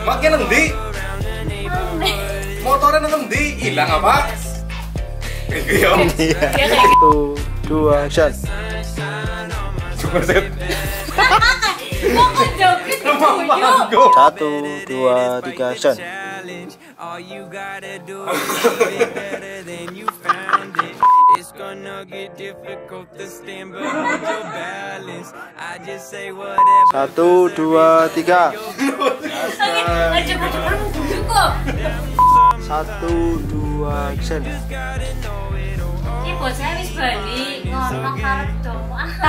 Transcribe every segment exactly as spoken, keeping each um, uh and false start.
Maknya nanti motornya nanti hilang apa? Iya. Satu, dua, action. Cuma set. Kok joget dulu? Satu, dua, tiga, action. Satu, dua, tiga. Satu, dua, action. Ini bocah wis balik ngono karep dong.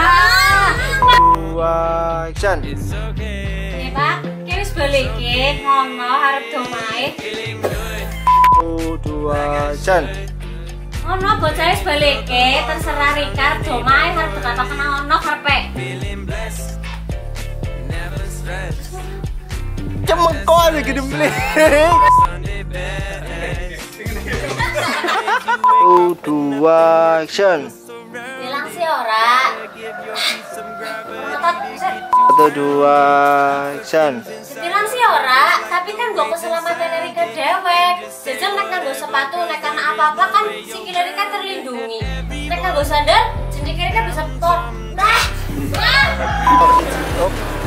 Dua, action. Eh Pak, ki wis balik ki ngono arep domae. Satu, dua, action. Ngono bocah wis balik ki terserah Rikar domae arep kata kena ngono karepe. Cemengkol lagi dibeli. Satu, dua, action. Bilang sih ora. Satu, dua, action. Bilang sih ora, tapi kan gue keselamatan Rika dewe. Jajal nek nganggo sepatu, nek karena apa-apa kan sikile Rika terlindungi. Nek nganggo sandal, jenenge Rika bisa pot. Nah. Nah. Oh.